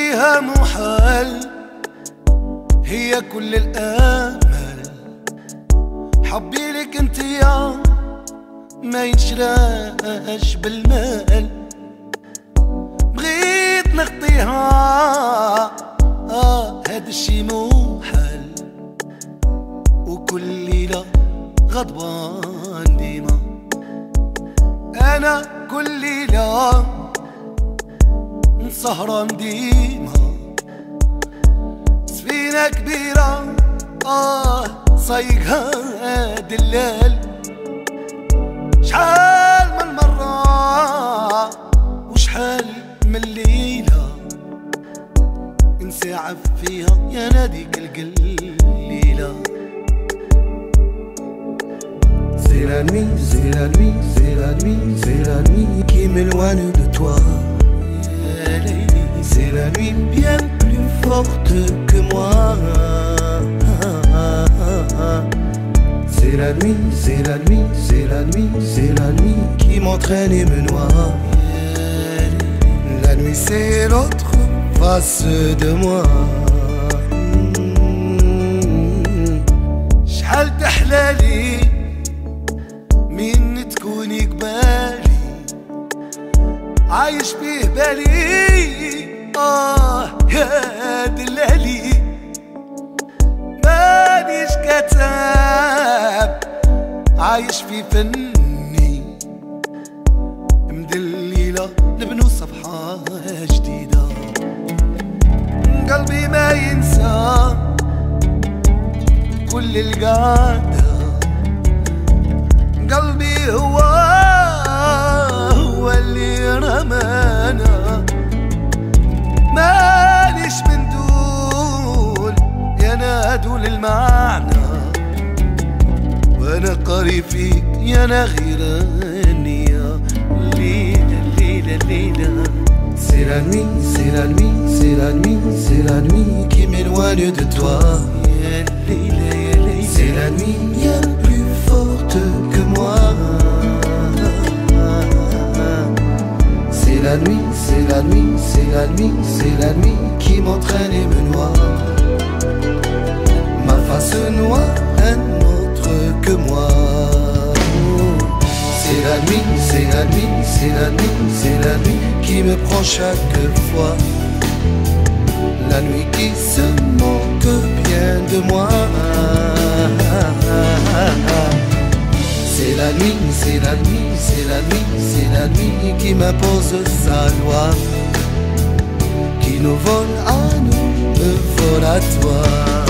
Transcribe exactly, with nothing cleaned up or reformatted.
فيها محال هي كل الآمال. حبي لك انت يا ما ينشراش بالمال. بغيت نخطيها آه هاد الشي محال، وكل ليلة غضبان ديما. أنا كل ليلة سهران ديما. سفينة كبيرة آه صايقها دلال. شحال من مرة وشحال من ليلة نساعف فيها يا ناديك القليلة. C'est la nuit, c'est la nuit, c'est la nuit, c'est la nuit qui m'éloigne de toi. C'est la nuit bien plus forte que moi. C'est la nuit, c'est la nuit, c'est la nuit, c'est la nuit qui m'entraîne et me noie. La nuit c'est l'autre face de moi. شحال تحلالي من تكوني قبالي، عايش فيه بالي آه يا دلالي. مانيش كتاب عايش في فني، مدليلة نبنو صفحة جديدة. قلبي ما ينسى كل القعدة. قلبي هو هو اللي رمانا. ماليش من دول يا نادول المعنى، وانا قاري فيك يا نغيراني يا ليلة ليلة ليلة. C'est la nuit, c'est la nuit, c'est la nuit, c'est la nuit qui m'éloigne de toi. C'est la nuit bien plus forte que moi. C'est la nuit, c'est la nuit, c'est la nuit, c'est la nuit qui m'entraîne et me noie. Ma face noire, un autre que moi. C'est la nuit, c'est la nuit, c'est la nuit, c'est la nuit qui me prend chaque fois. La nuit qui se moque bien de moi. C'est la nuit, c'est la nuit, c'est la nuit, c'est la nuit qui m'impose sa loi, qui nous vole à nous, me vole à toi.